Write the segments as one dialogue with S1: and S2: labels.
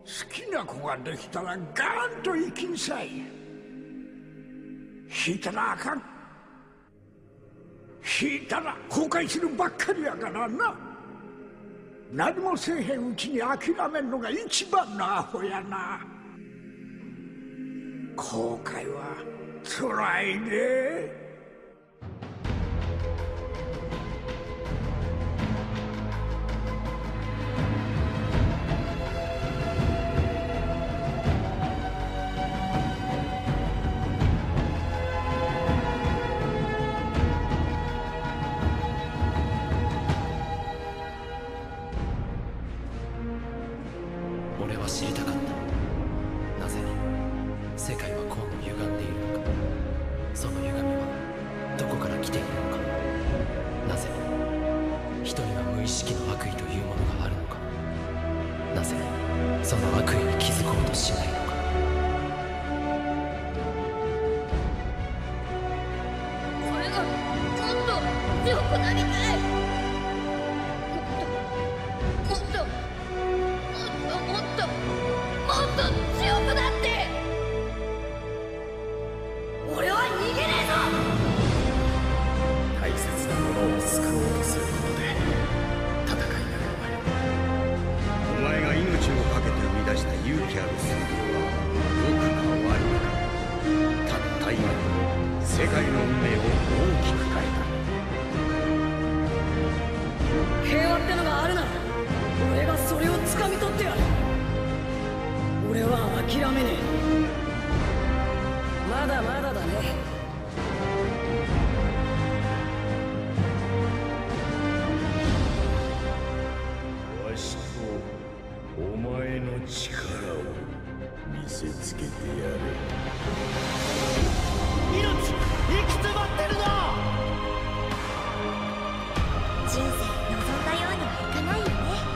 S1: 好きな子ができたらガーンと生きんさい。引いたらあかん。引いたら後悔するばっかりやからな。何もせえへんうちに諦めんのが一番のアホやな。後悔はつらいで。
S2: 俺は知りたかった。なぜ世界はこうも歪んでいるのか。その歪みはどこから来ているのか。なぜ人には無意識の悪意というものがあるのか。なぜその悪意に気づこうとしないのか。
S3: 俺がもっと強くなりたい。もっと強くなって。俺は逃げねえぞ。
S4: 大切なものを救おうとすることで戦いが終わる。お前が命を懸けて生み出した勇気ある正義は良くか悪くか、たった今世界の運命を大きく変えた。
S3: 平和ってのがあるなら俺がそれを掴み取ってやる。俺は諦めねえ。まだまだだね。
S4: わしとお前の力を見せつけてやれ。命行き詰まってるの。
S5: 人生望んだようにはいかないよね。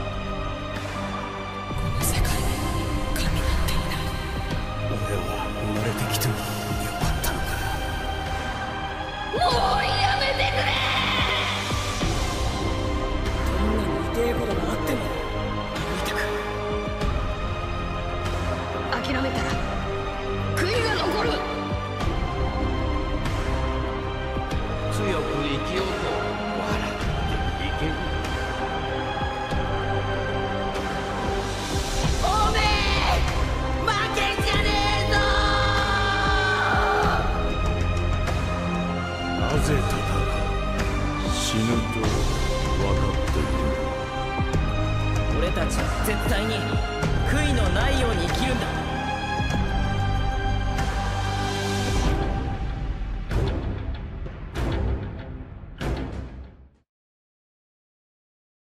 S2: この世界に神なんていない。
S4: 俺は生まれてきてもよかったのか。
S3: もうやめてくれ。どんなに痛えことがあっても見てく。諦めたら悔いが残る。
S4: 強く生きようと笑っていける。
S3: おめえ負けんじゃねえぞ。
S4: なぜ戦う。死ぬと分かっている。
S6: 俺たちは絶対に悔いのない